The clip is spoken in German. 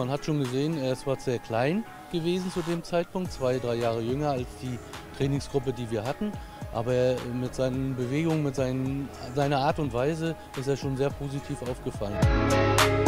man hat schon gesehen, er ist zwar sehr klein gewesen zu dem Zeitpunkt, 2, 3 Jahre jünger als die Trainingsgruppe, die wir hatten. Aber mit seinen Bewegungen, mit seiner Art und Weise ist er schon sehr positiv aufgefallen.